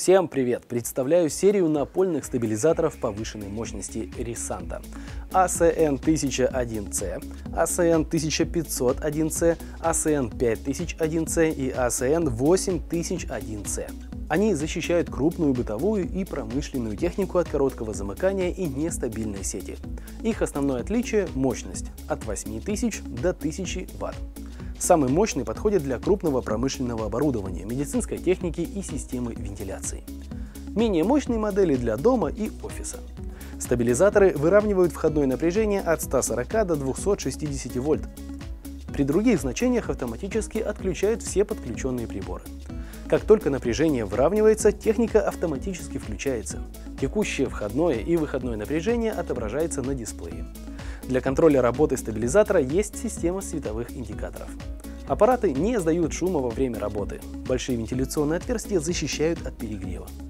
Всем привет! Представляю серию напольных стабилизаторов повышенной мощности Risanta. ACN1001C, ACN1501C, ACN5001C и ACN8001C. Они защищают крупную бытовую и промышленную технику от короткого замыкания и нестабильной сети. Их основное отличие – мощность – от 8000 до 1000 Вт. Самый мощный подходит для крупного промышленного оборудования, медицинской техники и системы вентиляции. Менее мощные модели для дома и офиса. Стабилизаторы выравнивают входное напряжение от 140 до 260 вольт. При других значениях автоматически отключают все подключенные приборы. Как только напряжение выравнивается, техника автоматически включается. Текущее входное и выходное напряжение отображается на дисплее. Для контроля работы стабилизатора есть система световых индикаторов. Аппараты не издают шума во время работы. Большие вентиляционные отверстия защищают от перегрева.